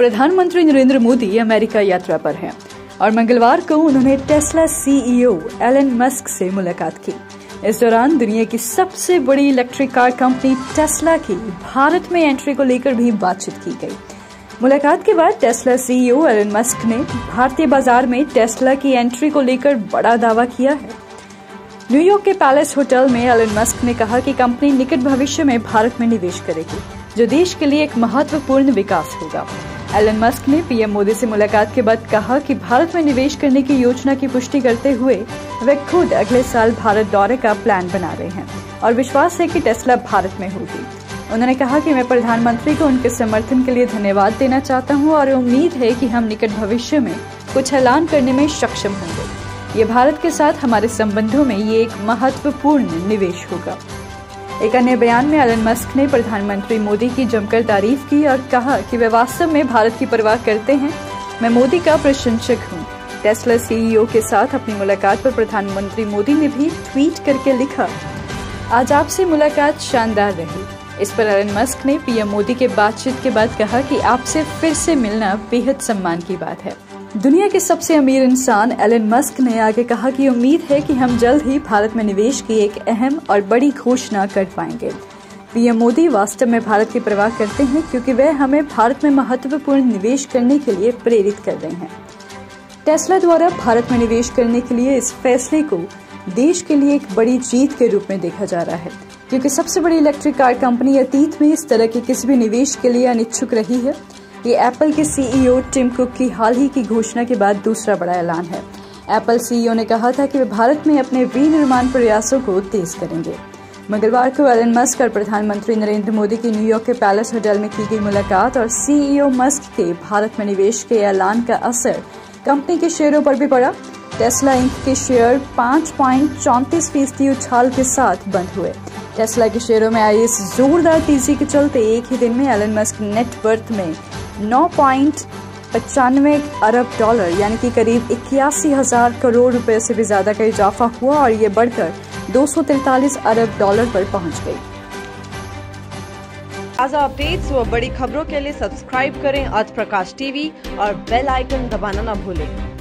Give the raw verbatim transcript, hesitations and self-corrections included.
प्रधानमंत्री नरेंद्र मोदी अमेरिका यात्रा पर हैं और मंगलवार को उन्होंने टेस्ला सीईओ एलन मस्क से मुलाकात की। इस दौरान दुनिया की सबसे बड़ी इलेक्ट्रिक कार कंपनी टेस्ला की भारत में एंट्री को लेकर भी बातचीत की गई। मुलाकात के बाद टेस्ला सीईओ एलन मस्क ने भारतीय बाजार में टेस्ला की एंट्री को लेकर बड़ा दावा किया है। न्यूयॉर्क के पैलेस होटल में एलन मस्क ने कहा कि कंपनी निकट भविष्य में भारत में निवेश करेगी, जो देश के लिए एक महत्वपूर्ण विकास होगा। एलन मस्क ने पीएम मोदी से मुलाकात के बाद कहा कि भारत में निवेश करने की योजना की पुष्टि करते हुए वे खुद अगले साल भारत दौरे का प्लान बना रहे हैं और विश्वास है कि टेस्ला भारत में होगी। उन्होंने कहा कि मैं प्रधानमंत्री को उनके समर्थन के लिए धन्यवाद देना चाहता हूं और उम्मीद है कि हम निकट भविष्य में कुछ ऐलान करने में सक्षम होंगे। ये भारत के साथ हमारे संबंधों में ये एक महत्वपूर्ण निवेश होगा। एक अन्य बयान में एलन मस्क ने प्रधानमंत्री मोदी की जमकर तारीफ की और कहा कि वे वास्तव में भारत की परवाह करते हैं। मैं मोदी का प्रशंसक हूं। टेस्ला सीईओ के साथ अपनी मुलाकात पर प्रधानमंत्री मोदी ने भी ट्वीट करके लिखा, आज आपसे मुलाकात शानदार रही। इस पर एलन मस्क ने पीएम मोदी के बातचीत के बाद कहा कि आपसे फिर से मिलना बेहद सम्मान की बात है। दुनिया के सबसे अमीर इंसान एलन मस्क ने आगे कहा कि उम्मीद है कि हम जल्द ही भारत में निवेश की एक अहम और बड़ी घोषणा कर पाएंगे। पीएम मोदी वास्तव में भारत की परवाह करते हैं क्योंकि वह हमें भारत में महत्वपूर्ण निवेश करने के लिए प्रेरित कर रहे हैं। टेस्ला द्वारा भारत में निवेश करने के लिए इस फैसले को देश के लिए एक बड़ी जीत के रूप में देखा जा रहा है, क्योंकि सबसे बड़ी इलेक्ट्रिक कार कंपनी अतीत में इस तरह के किसी भी निवेश के लिए अनिच्छुक रही है। ये एप्पल के सीईओ टिम कुक की हाल ही की घोषणा के बाद दूसरा बड़ा ऐलान है। एप्पल सीईओ ने कहा था कि वे भारत में अपने विनिर्माण प्रयासों को तेज करेंगे। मंगलवार को एलन मस्क और प्रधानमंत्री नरेंद्र मोदी की न्यूयॉर्क के पैलेस होटल में की गई मुलाकात और सीईओ मस्क के भारत में निवेश के ऐलान का असर कंपनी के शेयरों पर भी पड़ा। टेस्ला इंक के शेयर पाँच पॉइंट चौंतीस फीसदी उछाल के साथ बंद हुए। टेस्ला के शेयरों में आई इस जोरदार तेजी के चलते एक ही दिन में एलन मस्क नेट वर्थ में नौ पॉइंट पचानवे अरब डॉलर यानी कि करीब इक्यासी हजार करोड़ रुपए से भी ज्यादा का इजाफा हुआ और ये बढ़कर दो सौ तैंतालीस अरब डॉलर पर पहुंच गई। ताज़ा अपडेट्स व बड़ी खबरों के लिए सब्सक्राइब करें आज प्रकाश टीवी और बेल आइकन दबाना न भूलें।